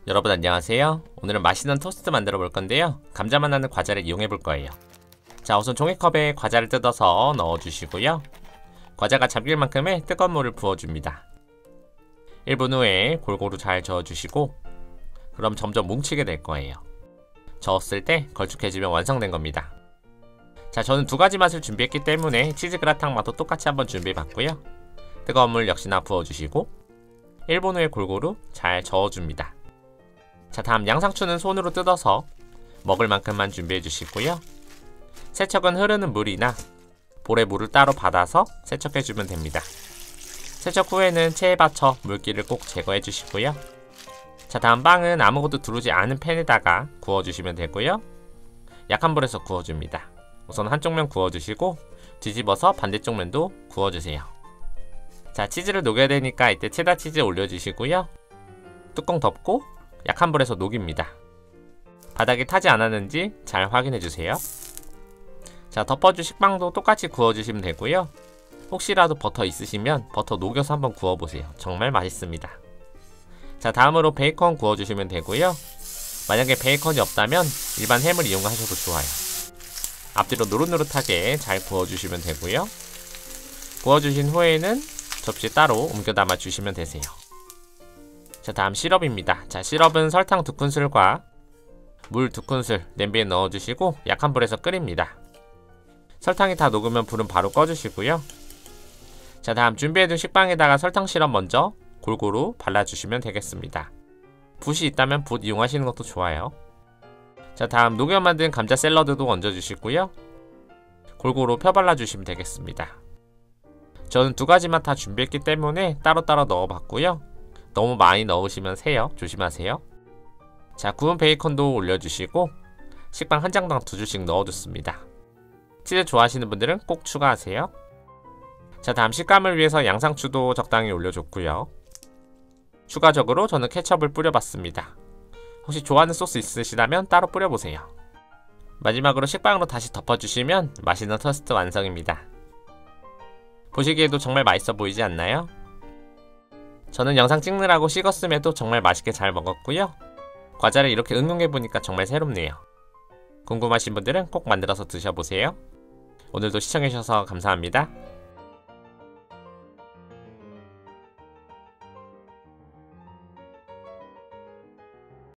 여러분 안녕하세요. 오늘은 맛있는 토스트 만들어 볼 건데요. 감자맛 나는 과자를 이용해 볼 거예요. 자, 우선 종이컵에 과자를 뜯어서 넣어 주시고요. 과자가 잠길 만큼의 뜨거운 물을 부어 줍니다. 1분 후에 골고루 잘 저어 주시고, 그럼 점점 뭉치게 될 거예요. 저었을 때 걸쭉해지면 완성된 겁니다. 자, 저는 두 가지 맛을 준비했기 때문에 치즈 그라탕 맛도 똑같이 한번 준비해 봤고요. 뜨거운 물 역시나 부어 주시고 1분 후에 골고루 잘 저어 줍니다. 자, 다음 양상추는 손으로 뜯어서 먹을 만큼만 준비해 주시고요. 세척은 흐르는 물이나 볼에 물을 따로 받아서 세척해 주면 됩니다. 세척 후에는 체에 받쳐 물기를 꼭 제거해 주시고요. 자, 다음 빵은 아무것도 두르지 않은 팬에다가 구워 주시면 되고요. 약한 불에서 구워 줍니다. 우선 한쪽 면 구워 주시고 뒤집어서 반대쪽 면도 구워 주세요. 자, 치즈를 녹여야 되니까 이때 체다 치즈 올려 주시고요. 뚜껑 덮고 약한 불에서 녹입니다. 바닥이 타지 않았는지 잘 확인해 주세요. 자, 덮어줄 식빵도 똑같이 구워 주시면 되고요. 혹시라도 버터 있으시면 버터 녹여서 한번 구워 보세요. 정말 맛있습니다. 자, 다음으로 베이컨 구워 주시면 되고요. 만약에 베이컨이 없다면 일반 햄을 이용하셔도 좋아요. 앞뒤로 노릇노릇하게 잘 구워 주시면 되고요. 구워 주신 후에는 접시에 따로 옮겨 담아 주시면 되세요. 자, 다음 시럽입니다. 자, 시럽은 설탕 2큰술과 물 2큰술 냄비에 넣어 주시고 약한 불에서 끓입니다. 설탕이 다 녹으면 불은 바로 꺼 주시고요. 자, 다음 준비해둔 식빵에다가 설탕 시럽 먼저 골고루 발라주시면 되겠습니다. 붓이 있다면 붓 이용하시는 것도 좋아요. 자, 다음 녹여 만든 감자 샐러드도 얹어주시고요. 골고루 펴발라주시면 되겠습니다. 저는 두 가지 맛 다 준비했기 때문에 따로따로 넣어봤고요. 너무 많이 넣으시면 새요. 조심하세요. 자, 구운 베이컨도 올려주시고 식빵 한 장당 2줄씩 넣어줬습니다. 치즈 좋아하시는 분들은 꼭 추가하세요. 자, 다음 식감을 위해서 양상추도 적당히 올려줬고요. 추가적으로 저는 케첩을 뿌려봤습니다. 혹시 좋아하는 소스 있으시다면 따로 뿌려보세요. 마지막으로 식빵으로 다시 덮어주시면 맛있는 토스트 완성입니다. 보시기에도 정말 맛있어 보이지 않나요? 저는 영상 찍느라고 식었음에도 정말 맛있게 잘 먹었고요. 과자를 이렇게 응용해보니까 정말 새롭네요. 궁금하신 분들은 꼭 만들어서 드셔보세요. 오늘도 시청해주셔서 감사합니다.